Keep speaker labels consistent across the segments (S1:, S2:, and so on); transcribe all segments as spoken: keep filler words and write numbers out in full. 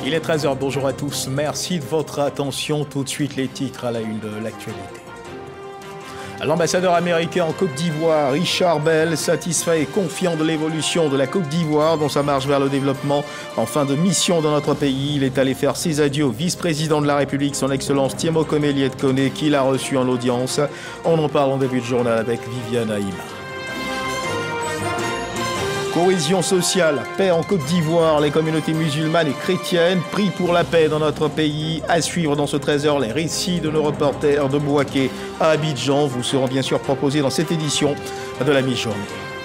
S1: Il est treize heures, bonjour à tous, merci de votre attention. Tout de suite les titres à la une de l'actualité. L'ambassadeur américain en Côte d'Ivoire, Richard Bell, satisfait et confiant de l'évolution de la Côte d'Ivoire dans sa marche vers le développement. En fin de mission dans notre pays, il est allé faire ses adieux au vice-président de la République, son Excellence Tiemokom Eliet-Kone, qui l'a reçu en audience. On en parle en début de journal avec Viviane Haïma. Cohésion sociale, paix en Côte d'Ivoire, les communautés musulmanes et chrétiennes prient pour la paix dans notre pays. À suivre dans ce treize heures les récits de nos reporters de Bouaké à Abidjan vous seront bien sûr proposés dans cette édition de la mi-journée.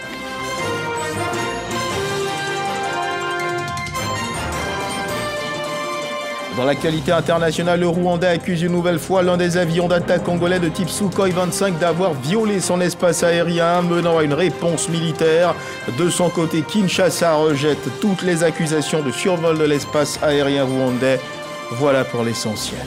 S1: Dans l'actualité internationale, le Rwanda accuse une nouvelle fois l'un des avions d'attaque congolais de type Sukhoi vingt-cinq d'avoir violé son espace aérien, menant à une réponse militaire. De son côté, Kinshasa rejette toutes les accusations de survol de l'espace aérien rwandais. Voilà pour l'essentiel.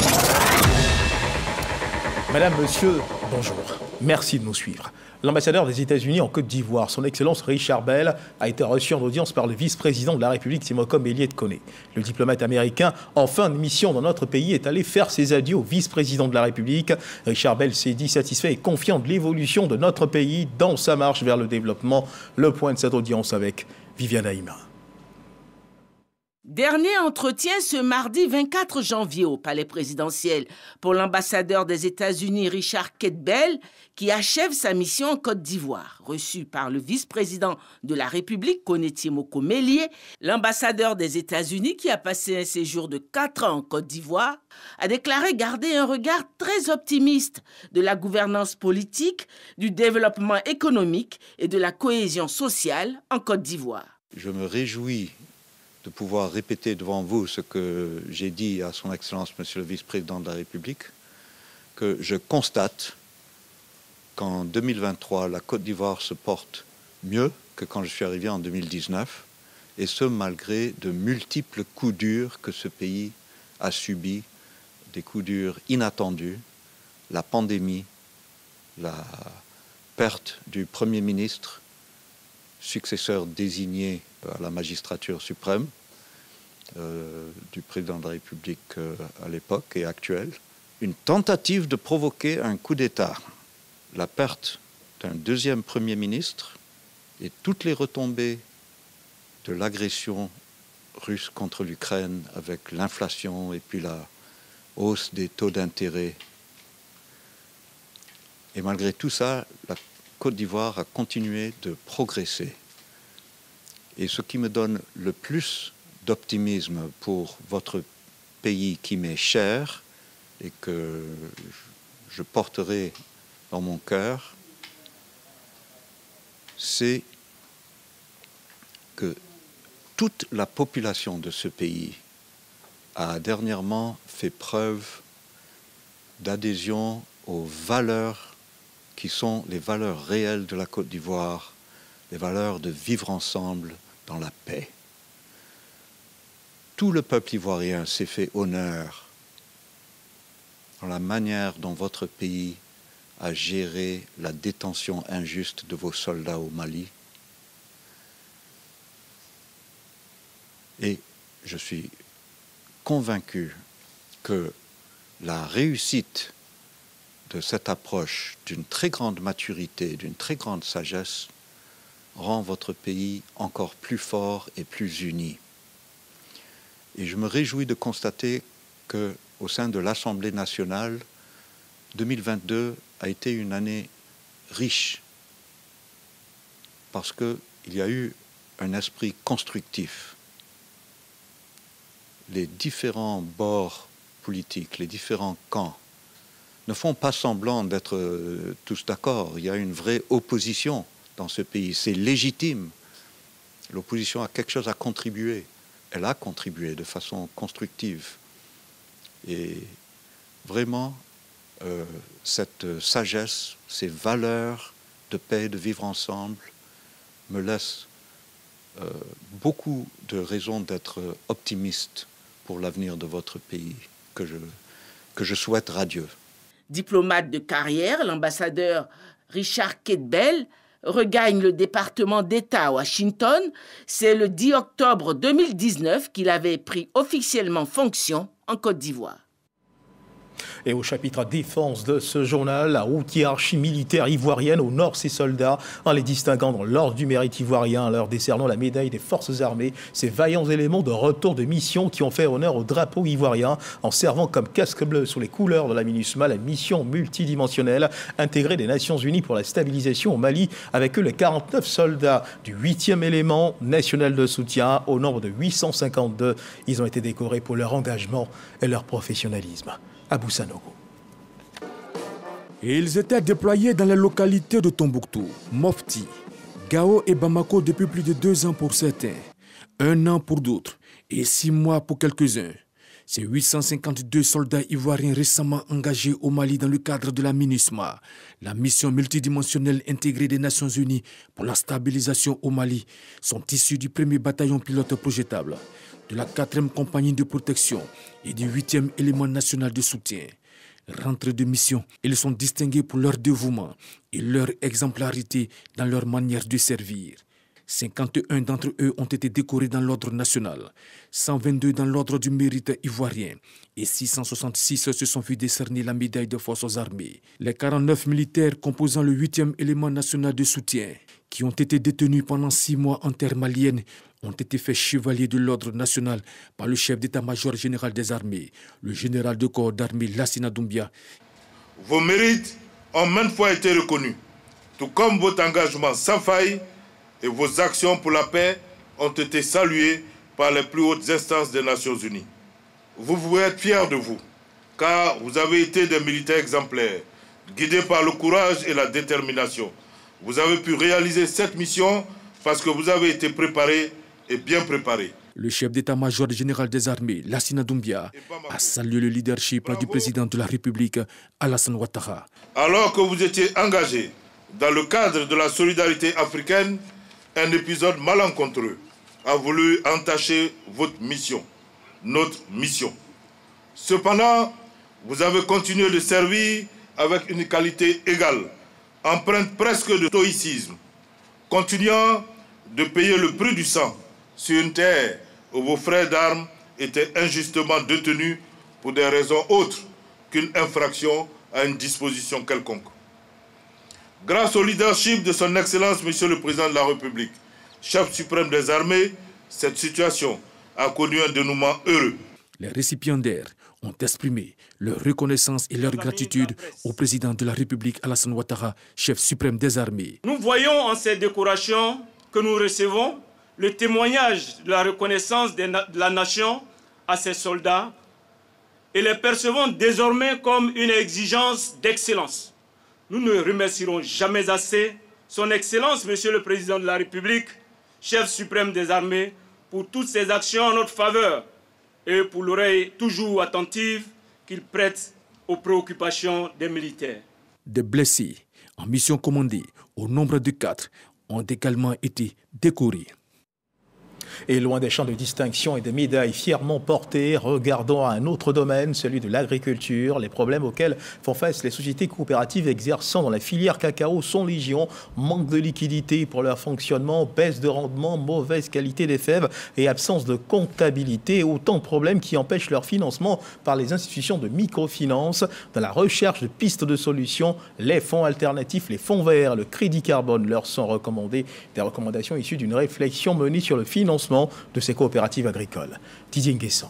S1: Madame, monsieur, bonjour. Merci de nous suivre. L'ambassadeur des États-Unis en Côte d'Ivoire, son Excellence Richard Bell, a été reçu en audience par le vice-président de la République, Tiemokom Eliet-Kone. Le diplomate américain, en fin de mission dans notre pays, est allé faire ses adieux au vice-président de la République. Richard Bell s'est dit satisfait et confiant de l'évolution de notre pays dans sa marche vers le développement. Le point de cette audience avec Viviane Haïma.
S2: Dernier entretien ce mardi vingt-quatre janvier au palais présidentiel pour l'ambassadeur des États-Unis Richard Bell, qui achève sa mission en Côte d'Ivoire. Reçu par le vice-président de la République, Kone Tiemokom Eliet, l'ambassadeur des États-Unis, qui a passé un séjour de quatre ans en Côte d'Ivoire, a déclaré garder un regard très optimiste de la gouvernance politique, du développement économique et de la cohésion sociale en Côte d'Ivoire.
S3: Je me réjouis de pouvoir répéter devant vous ce que j'ai dit à son Excellence, Monsieur le Vice-président de la République, que je constate qu'en deux mille vingt-trois, la Côte d'Ivoire se porte mieux que quand je suis arrivé en deux mille dix-neuf, et ce malgré de multiples coups durs que ce pays a subis, des coups durs inattendus, la pandémie, la perte du Premier ministre, successeur désigné à la magistrature suprême, euh, du président de la République euh, à l'époque et actuelle, une tentative de provoquer un coup d'État, la perte d'un deuxième Premier ministre et toutes les retombées de l'agression russe contre l'Ukraine avec l'inflation et puis la hausse des taux d'intérêt. Et malgré tout ça, la Côte d'Ivoire a continué de progresser. Et ce qui me donne le plus d'optimisme pour votre pays qui m'est cher et que je porterai dans mon cœur, c'est que toute la population de ce pays a dernièrement fait preuve d'adhésion aux valeurs qui sont les valeurs réelles de la Côte d'Ivoire, les valeurs de vivre ensemble dans la paix. Tout le peuple ivoirien s'est fait honneur dans la manière dont votre pays a géré la détention injuste de vos soldats au Mali. Et je suis convaincu que la réussite de cette approche d'une très grande maturité, d'une très grande sagesse, rend votre pays encore plus fort et plus uni. Et je me réjouis de constater qu'au sein de l'Assemblée nationale, deux mille vingt-deux a été une année riche parce qu'il y a eu un esprit constructif. Les différents bords politiques, les différents camps ne font pas semblant d'être euh, tous d'accord. Il y a une vraie opposition dans ce pays. C'est légitime. L'opposition a quelque chose à contribuer. Elle a contribué de façon constructive. Et vraiment, euh, cette sagesse, ces valeurs de paix, de vivre ensemble, me laissent euh, beaucoup de raisons d'être optimiste pour l'avenir de votre pays, que je, que je souhaite radieux.
S2: Diplomate de carrière, l'ambassadeur Richard Bell regagne le département d'État à Washington. C'est le dix octobre deux mille dix-neuf qu'il avait pris officiellement fonction en Côte d'Ivoire.
S1: Et au chapitre défense de ce journal, la haute hiérarchie militaire ivoirienne honore ses soldats en les distinguant dans l'ordre du mérite ivoirien, en leur décernant la médaille des forces armées, ces vaillants éléments de retour de mission qui ont fait honneur au drapeau ivoirien en servant comme casque bleu sous les couleurs de la MINUSMA, la mission multidimensionnelle intégrée des Nations Unies pour la stabilisation au Mali, avec eux les quarante-neuf soldats du huitième élément national de soutien au nombre de huit cent cinquante-deux. Ils ont été décorés pour leur engagement et leur professionnalisme. Abou Sanogo.
S4: Et ils étaient déployés dans les localités de Tombouctou, Mopti, Gao et Bamako depuis plus de deux ans pour certains, un an pour d'autres et six mois pour quelques-uns. Ces huit cent cinquante-deux soldats ivoiriens récemment engagés au Mali dans le cadre de la MINUSMA, la mission multidimensionnelle intégrée des Nations Unies pour la stabilisation au Mali, sont issus du premier bataillon pilote projetable, de la quatrième compagnie de protection et du huitième élément national de soutien. Rentrés de mission, ils sont distingués pour leur dévouement et leur exemplarité dans leur manière de servir. cinquante et un d'entre eux ont été décorés dans l'ordre national, cent vingt-deux dans l'ordre du mérite ivoirien et six cent soixante-six se sont vus décerner la médaille de forces armées. Les quarante-neuf militaires composant le huitième élément national de soutien, qui ont été détenus pendant six mois en terre malienne, ont été faits chevaliers de l'ordre national par le chef d'état-major général des armées, le général de corps d'armée Lassina Doumbia.
S5: Vos mérites ont maintes fois été reconnus, tout comme votre engagement sans faille et vos actions pour la paix ont été saluées par les plus hautes instances des Nations Unies. Vous pouvez être fiers de vous, car vous avez été des militaires exemplaires, guidés par le courage et la détermination. Vous avez pu réaliser cette mission parce que vous avez été préparés et bien préparés.
S4: Le chef d'état-major général des armées, Lassina Doumbia, a salué le leadership Bravo. Du président de la République, Alassane Ouattara.
S5: Alors que vous étiez engagés dans le cadre de la solidarité africaine, un épisode malencontreux a voulu entacher votre mission, notre mission. Cependant, vous avez continué de servir avec une qualité égale, empreinte presque de stoïcisme, continuant de payer le prix du sang sur une terre où vos frères d'armes étaient injustement détenus pour des raisons autres qu'une infraction à une disposition quelconque. Grâce au leadership de son Excellence, Monsieur le Président de la République, chef suprême des armées, cette situation a connu un dénouement heureux.
S4: Les récipiendaires ont exprimé leur reconnaissance et leur gratitude au président de la République, Alassane Ouattara, chef suprême des armées.
S6: Nous voyons en ces décorations que nous recevons le témoignage de la reconnaissance de la nation à ses soldats et les percevons désormais comme une exigence d'excellence. Nous ne remercierons jamais assez son Excellence, Monsieur le Président de la République, chef suprême des armées, pour toutes ses actions en notre faveur et pour l'oreille toujours attentive qu'il prête aux préoccupations des militaires.
S4: Des blessés en mission commandée, au nombre de quatre, ont également été décorés.
S1: Et loin des champs de distinction et des médailles fièrement portées, regardons à un autre domaine, celui de l'agriculture. Les problèmes auxquels font face les sociétés coopératives exerçant dans la filière cacao sont légion. Manque de liquidité pour leur fonctionnement, baisse de rendement, mauvaise qualité des fèves et absence de comptabilité. Autant de problèmes qui empêchent leur financement par les institutions de microfinance. Dans la recherche de pistes de solutions, les fonds alternatifs, les fonds verts, le crédit carbone leur sont recommandés. Des recommandations issues d'une réflexion menée sur le financement de ces coopératives agricoles. Didier Nguessan.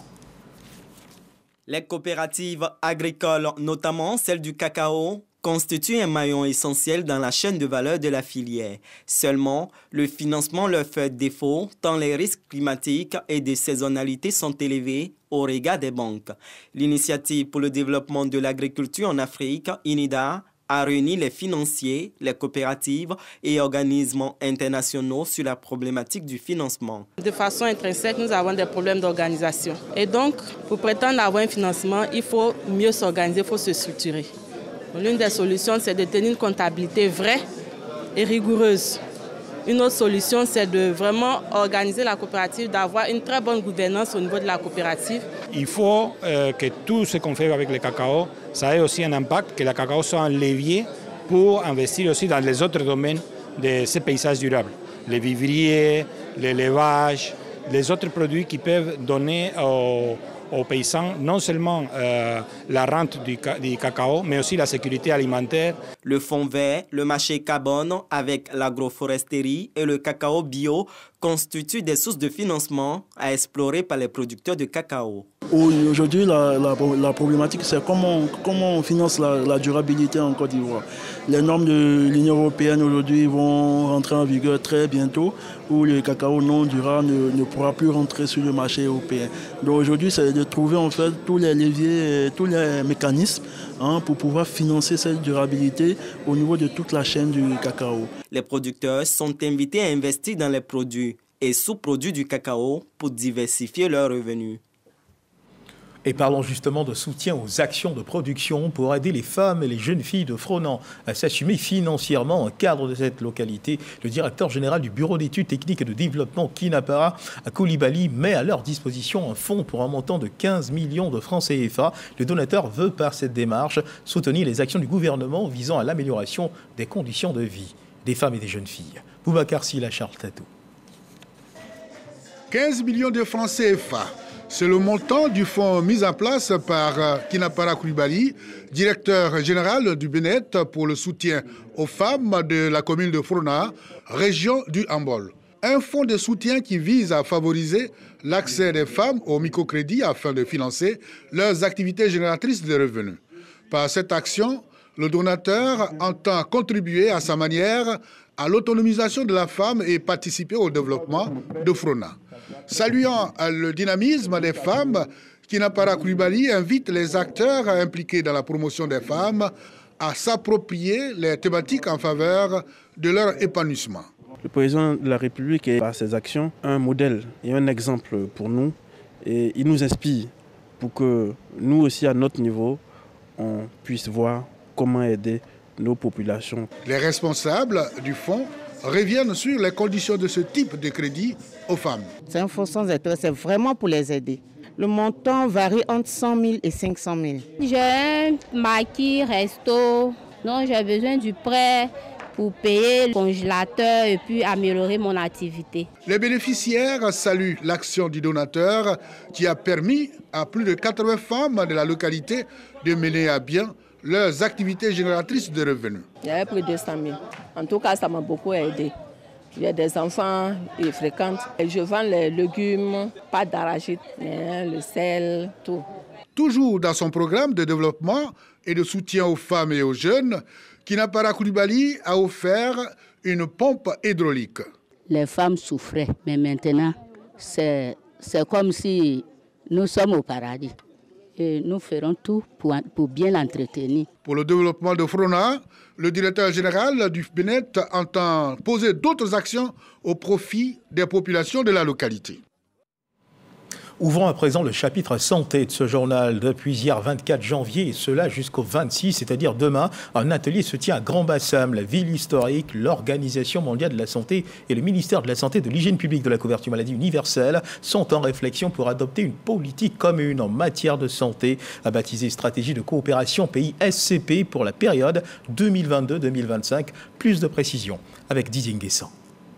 S7: Les coopératives agricoles, notamment celles du cacao, constituent un maillon essentiel dans la chaîne de valeur de la filière. Seulement, le financement leur fait défaut tant les risques climatiques et de saisonnalité sont élevés au regard des banques. L'Initiative pour le développement de l'agriculture en Afrique, I N I D A, a réuni les financiers, les coopératives et organismes internationaux sur la problématique du financement.
S8: De façon intrinsèque, nous avons des problèmes d'organisation. Et donc, pour prétendre avoir un financement, il faut mieux s'organiser, il faut se structurer. L'une des solutions, c'est de tenir une comptabilité vraie et rigoureuse. Une autre solution, c'est de vraiment organiser la coopérative, d'avoir une très bonne gouvernance au niveau de la coopérative.
S9: Il faut euh, que tout ce qu'on fait avec le cacao, ça ait aussi un impact, que le cacao soit un levier pour investir aussi dans les autres domaines de ces paysages durables. Les vivriers, l'élevage, les autres produits qui peuvent donner aux, aux paysans non seulement euh, la rente du, du cacao, mais aussi la sécurité alimentaire.
S7: Le fonds vert, le marché carbone avec l'agroforesterie et le cacao bio constituent des sources de financement à explorer par les producteurs de cacao.
S10: Aujourd'hui, la, la, la problématique, c'est comment, comment on finance la, la durabilité en Côte d'Ivoire. Les normes de l'Union européenne aujourd'hui vont rentrer en vigueur très bientôt, où le cacao non durable ne, ne pourra plus rentrer sur le marché européen. Donc aujourd'hui, c'est de trouver en fait tous les leviers, tous les mécanismes hein, pour pouvoir financer cette durabilité au niveau de toute la chaîne du cacao.
S7: Les producteurs sont invités à investir dans les produits et sous-produits du cacao pour diversifier leurs revenus.
S1: Et parlons justement de soutien aux actions de production pour aider les femmes et les jeunes filles de Fronan à s'assumer financièrement au cadre de cette localité. Le directeur général du Bureau d'études techniques et de développement Kinapara à Koulibaly met à leur disposition un fonds pour un montant de quinze millions de francs C F A. Le donateur veut par cette démarche soutenir les actions du gouvernement visant à l'amélioration des conditions de vie des femmes et des jeunes filles. Boubacar Silla, Charles Tatou.
S11: quinze millions de francs C F A. C'est le montant du fonds mis en place par Kinapara Koulibaly, directeur général du B N E T pour le soutien aux femmes de la commune de Frona, région du Hambol. Un fonds de soutien qui vise à favoriser l'accès des femmes au microcrédit afin de financer leurs activités génératrices de revenus. Par cette action, le donateur entend contribuer à sa manière à l'autonomisation de la femme et participer au développement de Frona. Saluant le dynamisme des femmes, Kinapara Koulibaly invite les acteurs impliqués dans la promotion des femmes à s'approprier les thématiques en faveur de leur épanouissement.
S10: Le président de la République est par ses actions un modèle et un exemple pour nous et il nous inspire pour que nous aussi à notre niveau on puisse voir comment aider nos populations.
S11: Les responsables du fonds reviennent sur les conditions de ce type de crédit aux femmes.
S12: C'est un fonds sans intérêt, c'est vraiment pour les aider. Le montant varie entre cent mille et cinq cent mille.
S13: J'ai un maquis, resto, donc j'ai besoin du prêt pour payer le congélateur et puis améliorer mon activité.
S11: Les bénéficiaires saluent l'action du donateur qui a permis à plus de quatre-vingts femmes de la localité de mener à bien leurs activités génératrices de revenus.
S14: Il y avait plus de deux cent mille. En tout cas, ça m'a beaucoup aidé. J'ai des enfants, ils fréquentent. Et je vends les légumes, pas d'arachide, le sel, tout.
S11: Toujours dans son programme de développement et de soutien aux femmes et aux jeunes, Kinapara Koulibaly a offert une pompe hydraulique.
S15: Les femmes souffraient, mais maintenant, c'est comme si nous sommes au paradis. Et nous ferons tout pour, pour bien l'entretenir.
S11: Pour le développement de Frona, le directeur général du B N E T entend poser d'autres actions au profit des populations de la localité.
S1: Ouvrons à présent le chapitre santé de ce journal. Depuis hier vingt-quatre janvier, et cela jusqu'au vingt-six, c'est-à-dire demain, un atelier se tient à Grand-Bassam, la ville historique. L'Organisation mondiale de la santé et le ministère de la Santé et de l'Hygiène publique de la couverture maladie universelle sont en réflexion pour adopter une politique commune en matière de santé, à baptiser Stratégie de coopération pays S C P pour la période deux mille vingt-deux deux mille vingt-cinq. Plus de précisions avec Didier Nguessan.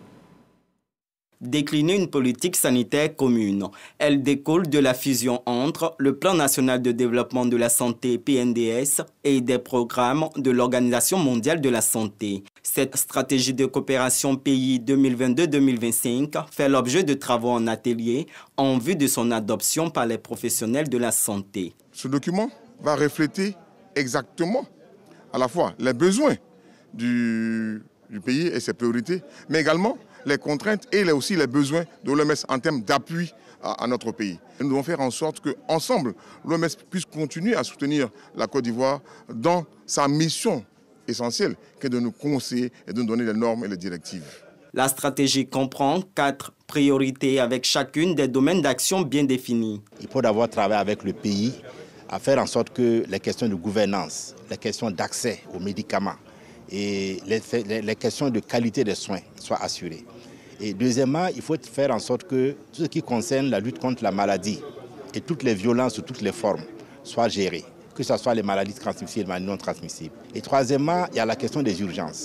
S7: Décliner une politique sanitaire commune. Elle découle de la fusion entre le Plan national de développement de la santé P N D S et des programmes de l'Organisation mondiale de la santé. Cette stratégie de coopération pays deux mille vingt-deux deux mille vingt-cinq fait l'objet de travaux en atelier en vue de son adoption par les professionnels de la santé.
S16: Ce document va refléter exactement à la fois les besoins du, du pays et ses priorités, mais également les contraintes et aussi les besoins de l'O M S en termes d'appui à, à notre pays. Nous devons faire en sorte qu'ensemble, l'O M S puisse continuer à soutenir la Côte d'Ivoire dans sa mission essentielle, qui est de nous conseiller et de nous donner les normes et les directives.
S7: La stratégie comprend quatre priorités avec chacune des domaines d'action bien définis.
S17: Il faut d'abord travailler avec le pays à faire en sorte que les questions de gouvernance, les questions d'accès aux médicaments, et les, les, les questions de qualité des soins soient assurées. Et deuxièmement, il faut faire en sorte que tout ce qui concerne la lutte contre la maladie et toutes les violences sous toutes les formes soient gérées, que ce soit les maladies transmissibles et non transmissibles. Et troisièmement, il y a la question des urgences.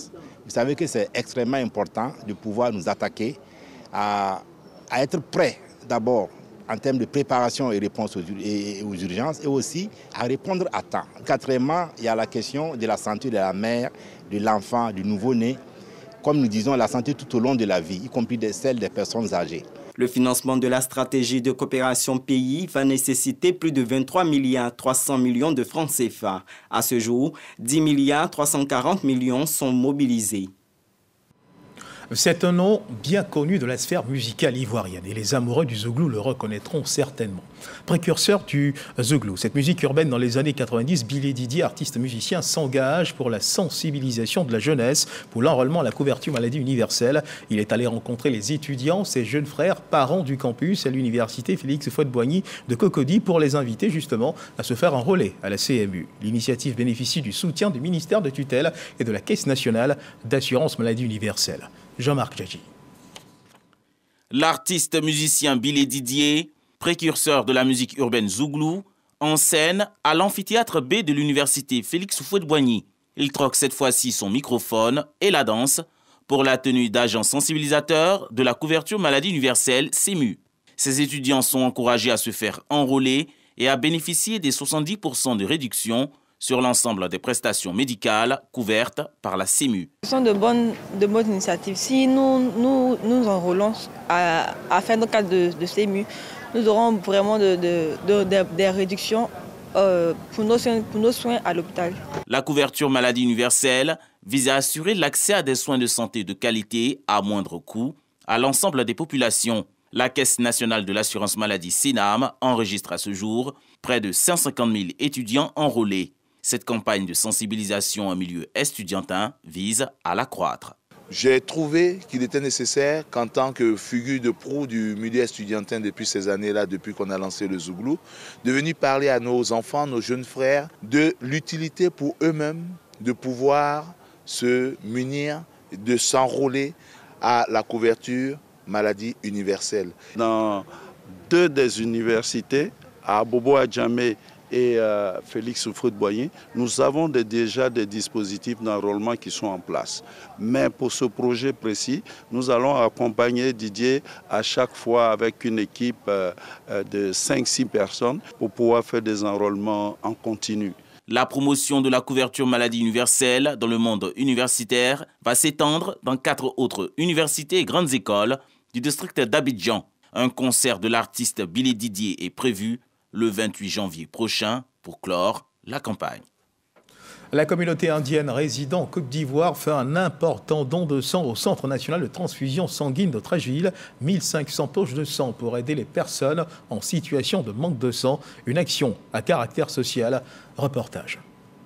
S17: Vous savez que c'est extrêmement important de pouvoir nous attaquer à, à être prêts d'abord en termes de préparation et réponse aux, et, aux urgences et aussi à répondre à temps. Quatrièmement, il y a la question de la santé de la mère, de l'enfant, du nouveau-né. Comme nous disons, la santé tout au long de la vie, y compris de celle des personnes âgées.
S7: Le financement de la stratégie de coopération pays va nécessiter plus de vingt-trois milliards trois cents millions de francs C F A. À ce jour, dix milliards trois cent quarante millions sont mobilisés.
S1: C'est un nom bien connu de la sphère musicale ivoirienne et les amoureux du zouglou le reconnaîtront certainement. Précurseur du zouglou, cette musique urbaine dans les années quatre-vingt-dix, Billy Didier, artiste musicien, s'engage pour la sensibilisation de la jeunesse, pour l'enrôlement à la couverture maladie universelle. Il est allé rencontrer les étudiants, ses jeunes frères, parents du campus à l'université Félix Houphouët-Boigny de Cocody pour les inviter justement à se faire enrôler à la C M U. L'initiative bénéficie du soutien du ministère de tutelle et de la Caisse nationale d'assurance maladie universelle. Jean-Marc Djadji.
S18: L'artiste musicien Billy Didier, précurseur de la musique urbaine zouglou, en scène à l'amphithéâtre B de l'université Félix Houphouët-Boigny. Il troque cette fois-ci son microphone et la danse pour la tenue d'agents sensibilisateurs de la couverture maladie universelle C M U. Ces étudiants sont encouragés à se faire enrôler et à bénéficier des soixante-dix pour cent de réduction sur l'ensemble des prestations médicales couvertes par la C M U.
S19: Ce sont de bonnes, de bonnes initiatives. Si nous nous, nous enrôlons à, à faire nos cas de, de C M U, nous aurons vraiment de, de, de, de, des réductions euh, pour, nos soins, pour nos soins à l'hôpital.
S18: La couverture maladie universelle vise à assurer l'accès à des soins de santé de qualité à moindre coût à l'ensemble des populations. La Caisse nationale de l'assurance maladie CNAM enregistre à ce jour près de cent cinquante mille étudiants enrôlés. Cette campagne de sensibilisation en milieu estudiantin vise à l'accroître.
S20: J'ai trouvé qu'il était nécessaire qu'en tant que figure de proue du milieu estudiantin depuis ces années-là, depuis qu'on a lancé le zouglou, de venir parler à nos enfants, nos jeunes frères, de l'utilité pour eux-mêmes de pouvoir se munir, de s'enrôler à la couverture maladie universelle.
S21: Dans deux des universités, à Bobo-Adjamé et euh, Félix Houphouët-Boigny, nous avons des, déjà des dispositifs d'enrôlement qui sont en place. Mais pour ce projet précis, nous allons accompagner Didier à chaque fois avec une équipe euh, de cinq six personnes pour pouvoir faire des enrôlements en continu.
S18: La promotion de la couverture maladie universelle dans le monde universitaire va s'étendre dans quatre autres universités et grandes écoles du district d'Abidjan. Un concert de l'artiste Billy Didier est prévu le vingt-huit janvier prochain pour clore la campagne.
S1: La communauté indienne résidant en Côte d'Ivoire fait un important don de sang au Centre national de transfusion sanguine de Treichville. mille cinq cents poches de sang pour aider les personnes en situation de manque de sang. Une action à caractère social. Reportage.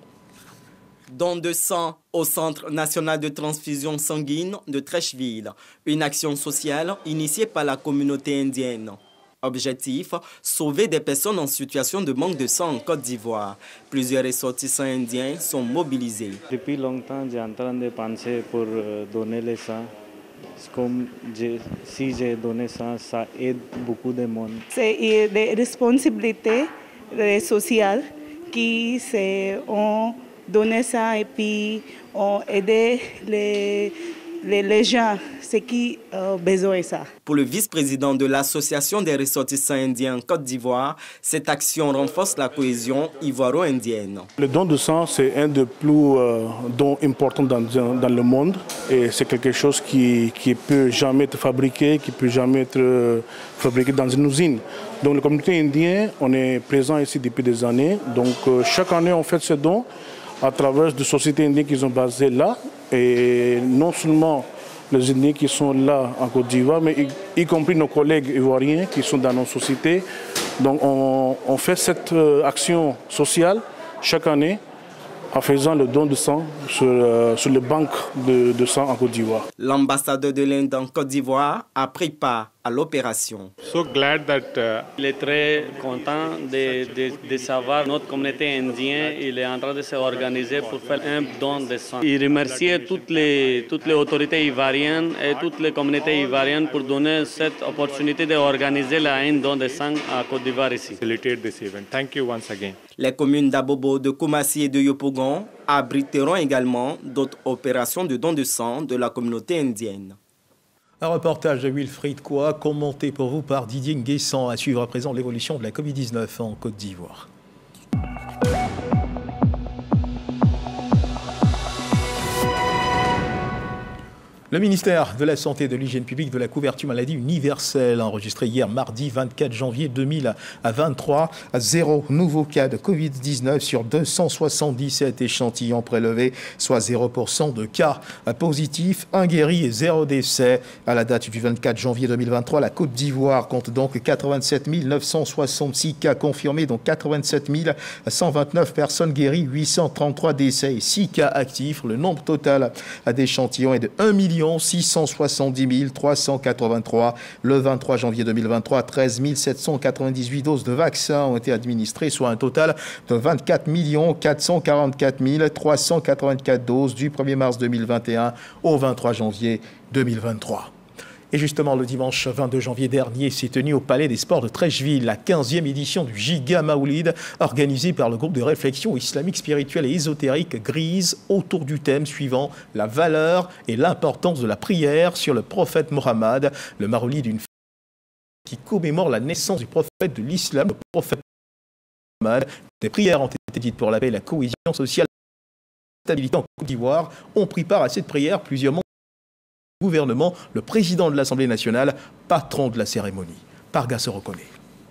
S7: Don de sang au Centre national de transfusion sanguine de Treichville. Une action sociale initiée par la communauté indienne. Objectif, sauver des personnes en situation de manque de sang en Côte d'Ivoire. Plusieurs ressortissants indiens sont mobilisés.
S22: Depuis longtemps, j'ai en train de penser pour donner le sang. Comme si j'ai donné ça, ça aide beaucoup de monde.
S23: C'est des responsabilités sociales qui ont donné ça et puis ont aidé les, les, les gens. C'est qui a besoin de ça.
S7: Pour le vice-président de l'Association des ressortissants indiens en Côte d'Ivoire, cette action renforce la cohésion ivoiro-indienne.
S24: Le don de sang, c'est un des plus euh, dons importants dans, dans le monde. Et c'est quelque chose qui ne peut jamais être fabriqué, qui ne peut jamais être euh, fabriqué dans une usine. Donc la communauté indienne, on est présent ici depuis des années. Donc euh, chaque année, on fait ce don à travers des sociétés indiennes qui sont basées là. Et non seulement les Indiens qui sont là en Côte d'Ivoire, mais y, y compris nos collègues ivoiriens qui sont dans nos sociétés. Donc on, on fait cette euh, action sociale chaque année en faisant le don de sang sur, euh, sur les banques de, de sang en Côte d'Ivoire.
S7: L'ambassadeur de l'Inde en Côte d'Ivoire a pris part à à l'opération.
S22: So glad that, uh... Il est très content de, de, de savoir notre communauté indienne, il est en train de s'organiser pour faire un don de sang. Il remercie toutes les, toutes les autorités ivoiriennes et toutes les communautés ivoiriennes pour donner cette opportunité d'organiser un don de sang à Côte d'Ivoire ici. Thank you once again.
S7: Les communes d'Abobo, de Koumassi et de Yopougon abriteront également d'autres opérations de don de sang de la communauté indienne.
S1: Un reportage de Wilfried Koua, commenté pour vous par Didier Nguessan, à suivre à présent l'évolution de la covid dix-neuf en Côte d'Ivoire. Le ministère de la Santé et de l'Hygiène publique de la couverture maladie universelle a enregistré hier mardi vingt-quatre janvier deux mille vingt-trois zéro nouveau cas de covid dix-neuf sur deux cent soixante-dix-sept échantillons prélevés, soit zéro pour cent de cas positifs, un guéri et zéro décès. À la date du vingt-quatre janvier deux mille vingt-trois, la Côte d'Ivoire compte donc quatre-vingt-sept mille neuf cent soixante-six cas confirmés, dont quatre-vingt-sept mille cent vingt-neuf personnes guéries, huit cent trente-trois décès et six cas actifs. Le nombre total d'échantillons est de un million six cent soixante-dix mille trois cent quatre-vingt-trois. Le vingt-trois janvier deux mille vingt-trois, treize mille sept cent quatre-vingt-dix-huit doses de vaccins ont été administrées, soit un total de vingt-quatre millions quatre cent quarante-quatre mille trois cent quatre-vingt-quatre doses du premier mars deux mille vingt et un au vingt-trois janvier deux mille vingt-trois. Et justement, le dimanche vingt-deux janvier dernier s'est tenue au Palais des Sports de Treichville la quinzième édition du Giga Maoulid, organisée par le groupe de réflexion islamique, spirituelle et ésotérique Grise, autour du thème suivant la valeur et l'importance de la prière sur le prophète Mohammed. Le Maoulid d'une fête qui commémore la naissance du prophète de l'islam, le prophète Mohammed. Des prières ont été dites pour la paix et la cohésion sociale et la stabilité en Côte d'Ivoire. Ont pris part à cette prière plusieurs membres du gouvernement, le président de l'Assemblée nationale, patron de la cérémonie. Parga se reconnaît.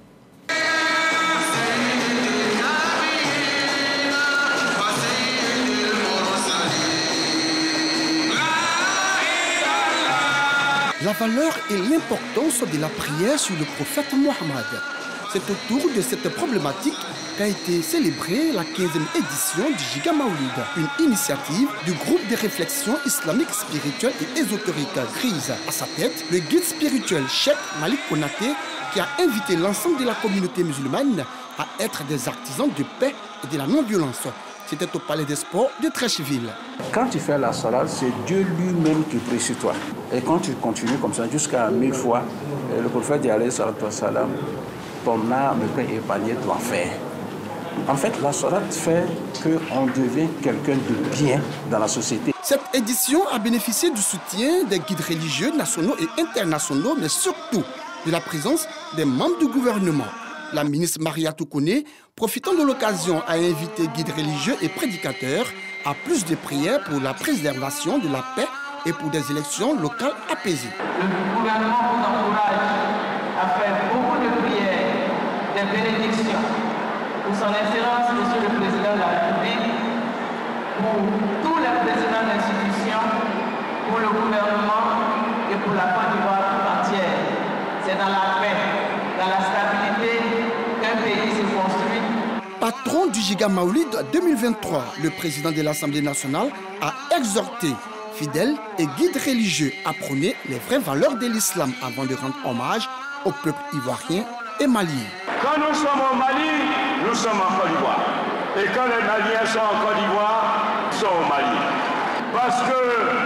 S2: La valeur et l'importance de la prière sur le prophète Mohammed. C'est autour de cette problématique qu'a été célébrée la quinzième édition du Giga Maoulid, une initiative du groupe de réflexion islamique, spirituelle et ésotérique Grise. À sa tête, le guide spirituel Cheikh Malik Konaté, qui a invité l'ensemble de la communauté musulmane à être des artisans de paix et de la non-violence. C'était au Palais des Sports de Treichville.
S3: Quand tu fais la salade, c'est Dieu lui-même qui prie sur toi. Et quand tu continues comme ça jusqu'à mille fois, le prophète dit alayhi salatu wa salam, ton âme peut épargner ton enfer. En fait, la salade fait qu'on devient quelqu'un de bien dans la société.
S2: Cette édition a bénéficié du soutien des guides religieux nationaux et internationaux, mais surtout de la présence des membres du gouvernement. La ministre Maria Toukouné, profitant de l'occasion, a invité guides religieux et prédicateurs à plus de prières pour la préservation de la paix et pour des élections locales apaisées.
S5: Le gouvernement vous encourage à faire beaucoup de prières, des bénédictions pour son Excellence, Monsieur le Président de la République, pour tous les présidents d'institutions, pour le gouvernement et pour la Côte d'Ivoire tout entière. C'est dans la paix, dans la stabilité qu'un pays se construit.
S2: Patron du Giga Maoulid deux mille vingt-trois, le président de l'Assemblée nationale a exhorté fidèles et guides religieux à prôner les vraies valeurs de l'islam avant de rendre hommage au peuple ivoirien et malien.
S6: Quand nous sommes au Mali, nous sommes en Côte d'Ivoire. Et quand les Maliens sont en Côte d'Ivoire, ils sont au Mali. Parce que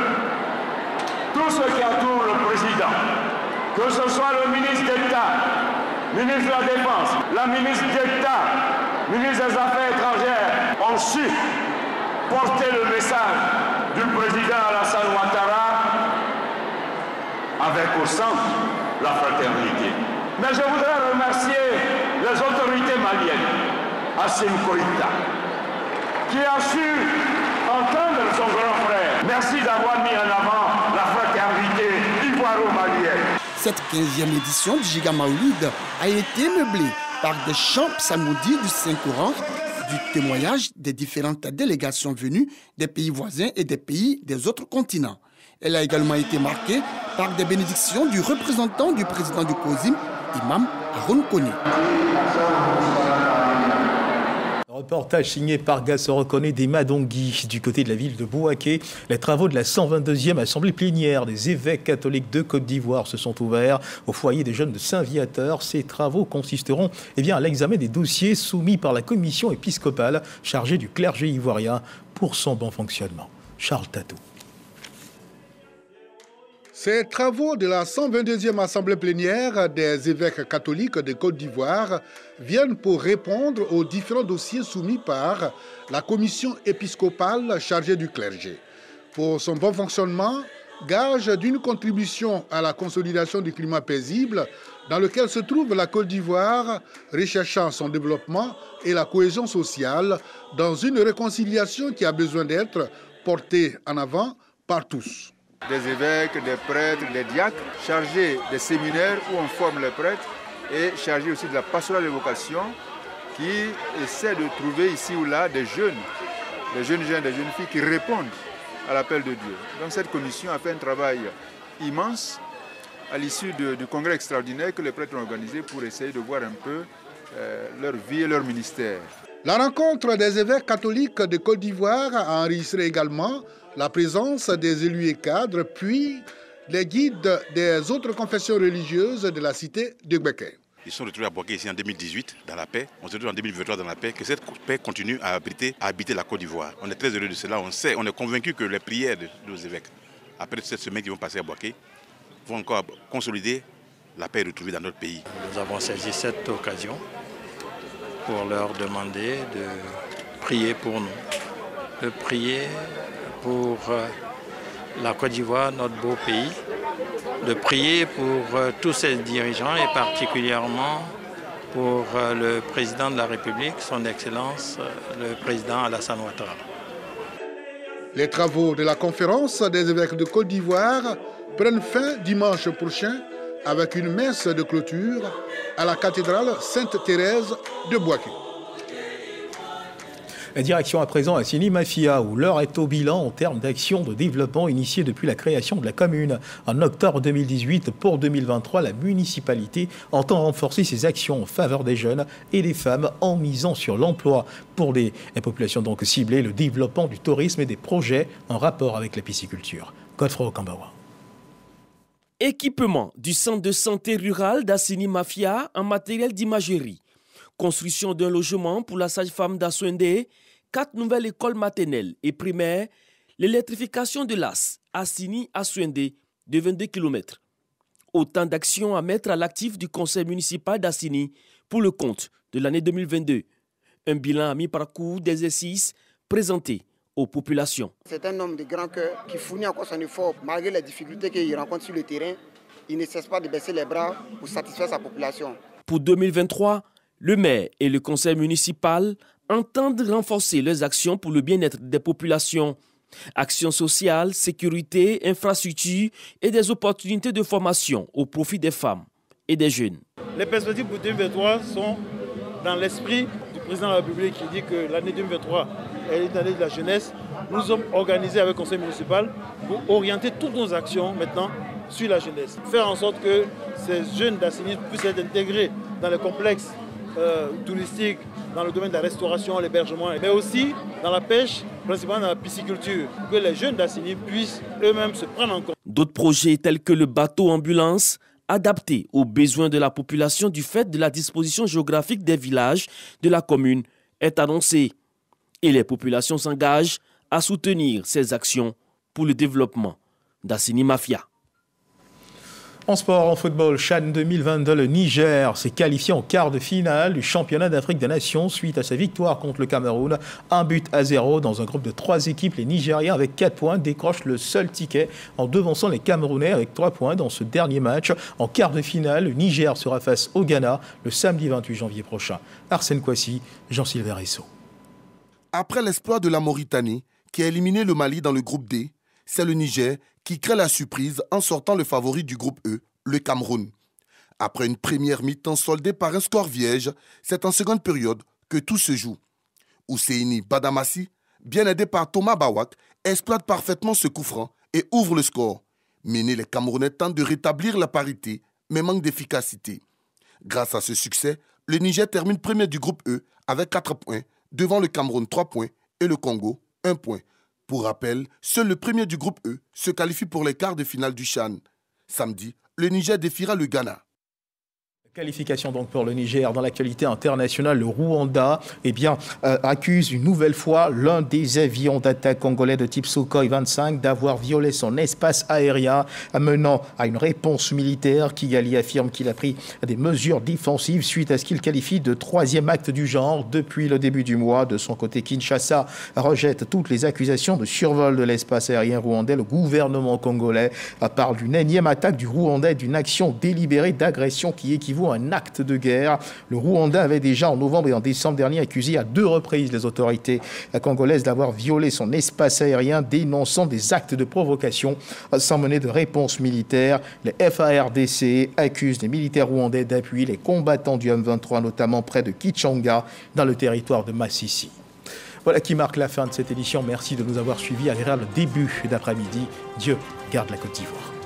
S6: tout ce qui entoure le président, que ce soit le ministre d'État, ministre de la Défense, la ministre d'État, ministre des Affaires étrangères, ont su porter le message du président Alassane Ouattara avec au centre la fraternité. Mais je voudrais remercier les autorités maliennes, Assimi Goïta, qui a su entendre son grand frère. Merci d'avoir mis en avant la fraternité ivoiro-malienne.
S2: Cette quinzième édition du Giga Maoulid a été meublée par des chants psalmodies du Saint-Coran, du témoignage des différentes délégations venues des pays voisins et des pays des autres continents. Elle a également été marquée par des bénédictions du représentant du président du COSIM, Imam Haroun Koné.
S1: Reportage signé par Gassoro Koné des Madongui. Du côté de la ville de Bouaké, les travaux de la cent vingt-deuxième assemblée plénière des évêques catholiques de Côte d'Ivoire se sont ouverts au foyer des jeunes de Saint-Viateur. Ces travaux consisteront eh bien, à l'examen des dossiers soumis par la commission épiscopale chargée du clergé ivoirien pour son bon fonctionnement. Charles Tatou.
S11: Ces travaux de la cent vingt-deuxième assemblée plénière des évêques catholiques de Côte d'Ivoire viennent pour répondre aux différents dossiers soumis par la commission épiscopale chargée du clergé. Pour son bon fonctionnement, gage d'une contribution à la consolidation du climat paisible dans lequel se trouve la Côte d'Ivoire, recherchant son développement et la cohésion sociale dans une réconciliation qui a besoin d'être portée en avant par tous.
S4: Des évêques, des prêtres, des diacres, chargés des séminaires où on forme les prêtres et chargés aussi de la pastorale des vocations qui essaient de trouver ici ou là des jeunes, des jeunes gens, des jeunes filles qui répondent à l'appel de Dieu. Donc cette commission a fait un travail immense à l'issue du congrès extraordinaire que les prêtres ont organisé pour essayer de voir un peu euh, leur vie et leur ministère.
S11: La rencontre des évêques catholiques de Côte d'Ivoire a enregistré également la présence des élus et cadres, puis les guides des autres confessions religieuses de la cité de Gbeke.
S8: Ils sont retrouvés à Bouaké ici en deux mille dix-huit dans la paix. On se retrouve en deux mille vingt-trois dans la paix, que cette paix continue à habiter, à habiter la Côte d'Ivoire. On est très heureux de cela. On sait, on est convaincu que les prières de nos évêques, après cette semaine qui vont passer à Bouaké, vont encore consolider la paix retrouvée dans notre pays.
S9: Nous avons saisi cette occasion pour leur demander de prier pour nous, de prier pour la Côte d'Ivoire, notre beau pays, de prier pour tous ses dirigeants et particulièrement pour le président de la République, son Excellence, le président Alassane Ouattara.
S11: Les travaux de la conférence des évêques de Côte d'Ivoire prennent fin dimanche prochain avec une messe de clôture à la cathédrale Sainte-Thérèse de Bouaké.
S1: La direction à présent à Sini Mafia, où l'heure est au bilan en termes d'actions de développement initiées depuis la création de la commune. En octobre deux mille dix-huit, pour deux mille vingt-trois, la municipalité entend renforcer ses actions en faveur des jeunes et des femmes en misant sur l'emploi pour les, les populations donc ciblées, le développement du tourisme et des projets en rapport avec la pisciculture. Godefroy Okambawa.
S10: Équipement du centre de santé rural d'Assini Mafia en matériel d'imagerie. Construction d'un logement pour la sage-femme d'Assouendé, quatre nouvelles écoles maternelles et primaires, l'électrification de l'A S Assini-Assouendé de vingt-deux kilomètres. Autant d'actions à mettre à l'actif du conseil municipal d'Assini pour le compte de l'année deux mille vingt-deux. Un bilan à mi-parcours d'exercice présenté aux populations.
S25: C'est un homme de grand cœur qui fournit encore son effort malgré les difficultés qu'il rencontre sur le terrain. Il ne cesse pas de baisser les bras pour satisfaire sa population.
S10: Pour deux mille vingt-trois, le maire et le conseil municipal entendent renforcer leurs actions pour le bien-être des populations. Actions sociales, sécurité, infrastructures et des opportunités de formation au profit des femmes et des jeunes.
S26: Les perspectives pour deux mille vingt-trois sont dans l'esprit du président de la République qui dit que l'année deux mille vingt-trois est l'année de la jeunesse. Nous sommes organisés avec le conseil municipal pour orienter toutes nos actions maintenant sur la jeunesse. Faire en sorte que ces jeunes d'Assini puissent être intégrés dans les complexes Euh, touristique, dans le domaine de la restauration, l'hébergement, mais aussi dans la pêche, principalement dans la pisciculture, pour que les jeunes d'Assini puissent eux-mêmes se prendre en compte.
S10: D'autres projets tels que le bateau-ambulance, adapté aux besoins de la population du fait de la disposition géographique des villages de la commune, est annoncé. Et les populations s'engagent à soutenir ces actions pour le développement d'Assini Mafia.
S1: En sport, en football, CHAN deux mille vingt-deux, le Niger s'est qualifié en quart de finale du championnat d'Afrique des Nations suite à sa victoire contre le Cameroun. Un but à zéro dans un groupe de trois équipes. Les Nigériens avec quatre points décrochent le seul ticket en devançant les Camerounais avec trois points dans ce dernier match. En quart de finale, le Niger sera face au Ghana le samedi vingt-huit janvier prochain. Arsène Kouassi, Jean-Sylvain Rissot.
S2: Après l'exploit de la Mauritanie, qui a éliminé le Mali dans le groupe D, c'est le Niger qui crée la surprise en sortant le favori du groupe E, le Cameroun. Après une première mi-temps soldée par un score vierge, c'est en seconde période que tout se joue. Ousseini Badamassi, bien aidé par Thomas Bawak, exploite parfaitement ce coup franc et ouvre le score. Mais les Camerounais tentent de rétablir la parité, mais manquent d'efficacité. Grâce à ce succès, le Niger termine premier du groupe E avec quatre points,
S12: devant le Cameroun trois points et le Congo un point. Pour rappel, seul le premier du groupe E se qualifie pour les quarts de finale du CHAN. Samedi, le Niger défiera le Ghana.
S1: Qualification donc pour le Niger. Dans l'actualité internationale, le Rwanda eh bien, euh, accuse une nouvelle fois l'un des avions d'attaque congolais de type Sukhoi vingt-cinq d'avoir violé son espace aérien, menant à une réponse militaire. Kigali affirme qu'il a pris des mesures défensives suite à ce qu'il qualifie de troisième acte du genre depuis le début du mois. De son côté, Kinshasa rejette toutes les accusations de survol de l'espace aérien rwandais. Le gouvernement congolais parle d'une énième attaque du Rwanda et d'une action délibérée d'agression qui équivaut un acte de guerre. Le Rwanda avait déjà en novembre et en décembre dernier accusé à deux reprises les autorités congolaises d'avoir violé son espace aérien, dénonçant des actes de provocation sans mener de réponse militaire. Les F A R D C accusent les militaires rwandais d'appuyer les combattants du M vingt-trois, notamment près de Kichanga, dans le territoire de Massissi. Voilà qui marque la fin de cette édition. Merci de nous avoir suivis. Agréable début d'après-midi. Dieu garde la Côte d'Ivoire.